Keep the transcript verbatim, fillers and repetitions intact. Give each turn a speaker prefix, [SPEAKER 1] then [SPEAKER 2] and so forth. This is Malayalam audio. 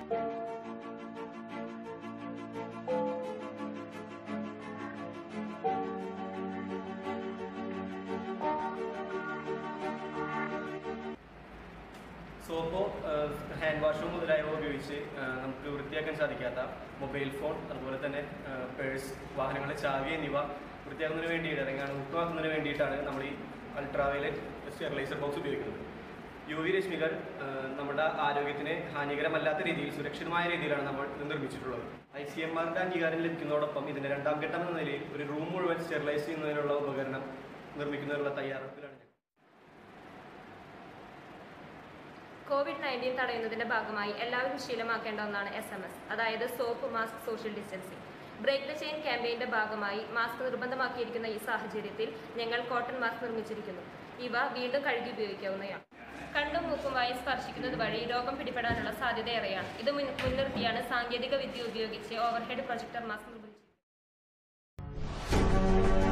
[SPEAKER 1] സോപ്പോ ഹാൻഡ് വാഷോ മുതലായവ ഉപയോഗിച്ച് നമുക്ക് വൃത്തിയാക്കാൻ സാധിക്കാത്ത മൊബൈൽ ഫോൺ, അതുപോലെ തന്നെ പേഴ്സ്, വാഹനങ്ങളുടെ ചാവി എന്നിവ വൃത്തിയാക്കുന്നതിന് വേണ്ടിയിട്ട് അല്ലെങ്കിൽ മുക്തമാക്കുന്നതിന് വേണ്ടിയിട്ടാണ് നമ്മൾ ഈ അൾട്രാവയലറ്റ് സ്റ്റെറിലൈസർ ബോക്സ് ഉപയോഗിക്കുന്നത്. യു വി രശ്മികൾ നമ്മുടെ ആരോഗ്യത്തിന് ഹാനികരമല്ലാത്ത രീതിയിൽ സുരക്ഷിതമായ രീതിയിലാണ് നമ്മൾ ഇത് നിർമ്മിച്ചിട്ടുള്ളത്. ഐ സി എം ആറിൻ്റെ അംഗീകാരം ലഭിക്കുന്നതോടൊപ്പം ഇതിൻ്റെ രണ്ടാം ഘട്ടം എന്ന നിലയിൽ ഒരു റൂം മുഴുവൻ സ്റ്റെറിലൈസ് ചെയ്യുന്നതിനുള്ള ഉപകരണം നിർമ്മിക്കുന്നതിനുള്ള തയ്യാറെടുപ്പിലാണ്.
[SPEAKER 2] കോവിഡ് നയൻറ്റീൻ തടയുന്നതിന്റെ ഭാഗമായി എല്ലാവരും ശീലമാക്കേണ്ട ഒന്നാണ് എസ് എം എസ്, അതായത് soap, mask, social distancing. Break the chain ക്യാമ്പയിന്റെ ഭാഗമായി മാസ്ക് നിർബന്ധമാക്കിയിരിക്കുന്ന ഈ സാഹചര്യത്തിൽ ഞങ്ങൾ കോട്ടൺ മാസ്ക് നിർമ്മിച്ചിരിക്കുന്നു. ഇവ വീണ്ടും കഴുകി ഉപയോഗിക്കാവുന്നതാണ്. കണ്ണും മൂക്കും വായും സ്പർശിക്കുന്നത് വഴി രോഗം പിടിപെടാനുള്ള സാധ്യത ഏറെയാണ്. ഇത് മുൻനിർത്തിയാണ് സാങ്കേതിക വിദ്യ ഉപയോഗിച്ച് ഓവർഹെഡ് പ്രൊജക്ടർ മാസ്ക് നിർമ്മിച്ചത്.